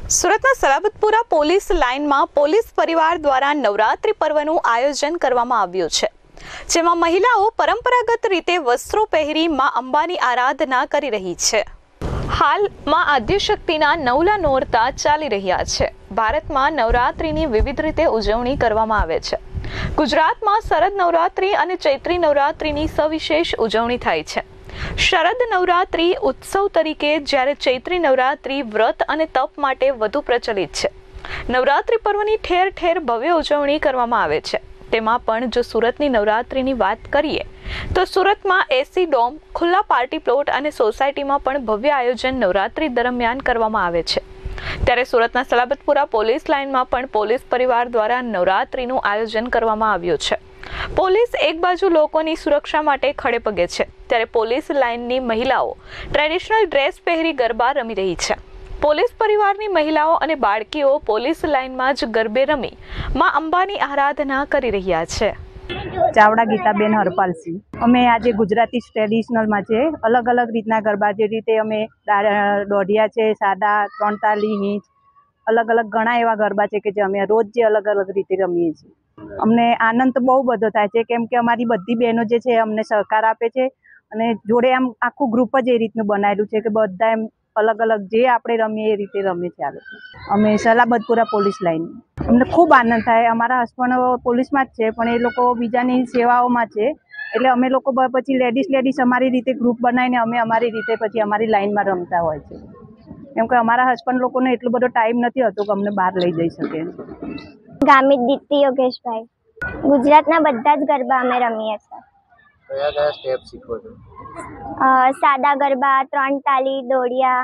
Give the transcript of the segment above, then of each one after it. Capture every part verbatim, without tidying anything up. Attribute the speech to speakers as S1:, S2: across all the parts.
S1: સુરતના સલાબતપુરા પોલીસ લાઇનમાં પોલીસ પરિવાર દ્વારા નવરાત્રિ પર્વનું આયોજન કરવામાં આવ્યું છે, જેમાં મહિલાઓ પરંપરાગત રીતે વસ્ત્રો પહેરી માં અંબાની આરાધના કરી રહી છે। હાલ માં આદ્યશક્તિના નવલા નોરતા ચાલી રહ્યા છે। ભારતમાં નવરાત્રિની વિવિધ રીતે ઉજવણી કરવામાં આવે છે। ગુજરાતમાં શરદ નવરાત્રિ અને ચૈત્રી નવરાત્રિની સવિશેષ ઉજવણી થાય છે। શરદ નવરાત્રિ ઉત્સવ તરીકે જ્યારે ચૈત્રી નવરાત્રિ વ્રત અને તપ માટે વધુ પ્રચલિત છે। નવરાત્રિ પર્વની ઠેર ઠેર ભવ્ય ઉજવણી કરવામાં આવે છે। તેમાં પણ જો સુરતની નવરાત્રિની વાત કરીએ તો સુરતમાં એસી ડોમ, ખુલ્લા પાર્ટી પ્લોટ અને સોસાયટીમાં પણ ભવ્ય આયોજન નવરાત્રિ દરમિયાન કરવામાં આવે છે। ત્યારે સુરતના સલાબતપુરા પોલીસ લાઇનમાં પણ પોલીસ પરિવાર દ્વારા નવરાત્રિનું આયોજન કરવામાં આવ્યું છે। પોલીસ એક બાજુ લોકોની સુરક્ષા માટે ખડે પગે છે, ત્યારે પોલીસ લાઇનની મહિલાઓ ટ્રેડિશનલ ડ્રેસ પહેરી ગરબા રમી રહી છે। પોલીસ પરિવારની મહિલાઓ અને બાળકીઓ પોલીસ લાઇનમાં જ ગરબે રમી માં અંબાની આરાધના કરી રહ્યા છે।
S2: ચાવડા ગીતાબેન હરપાલસિંહ, અમે આજે ગુજરાતી ટ્રેડિશનલમાં છે, અલગ અલગ રીતના ગરબા, જે રીતે અમે દોઢિયા છે, સાદા, ત્રણ તાલી, હિંચ, અલગ અલગ ઘણા એવા ગરબા છે કે જે અમે રોજ જે અલગ અલગ રીતે રમીએ છીએ। અમને આનંદ બહુ બધો થાય છે, કેમ કે અમારી બધી બહેનો જે છે અમને સહકાર આપે છે અને જોડે આમ આખું ગ્રુપ જ એ રીતનું બનાવેલું છે કે બધા એમ અલગ અલગ જે આપણે રમીએ એ રીતે રમીએ છીએ। આ લોકો અમે સલાબતપુરા પોલીસ લાઇન, અમને ખૂબ આનંદ થાય। અમારા હસબન્ડ પોલીસમાં જ છે, પણ એ લોકો બીજાની સેવાઓમાં છે, એટલે અમે લોકો પછી લેડીઝ લેડીઝ અમારી રીતે ગ્રુપ બનાવીને અમે અમારી રીતે પછી અમારી લાઇનમાં રમતા હોય છે, કેમ કે અમારા હસબન્ડ લોકોને એટલો બધો ટાઈમ નથી હોતો કે અમને બહાર લઈ જઈ શકે।
S3: ગામિત દીપ્તિ યોગેશભાઈ, ગુજરાતના બધા જ ગરબા અમે રમીએ છીએ।
S4: કયા કયા સ્ટેપ શીખો છો?
S3: સાદા ગરબા, ત્રણ તાલી, દોડિયા।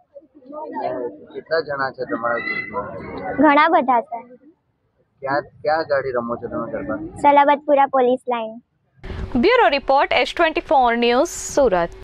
S4: કેટલા જણા છે તમારા ગ્રુપમાં?
S3: ઘણા બધા છે।
S4: ક્યાં ક્યાં ગાડી રમો છો તમે garba?
S3: Salabatpura police line.
S1: Bureau report S twenty four news, Surat.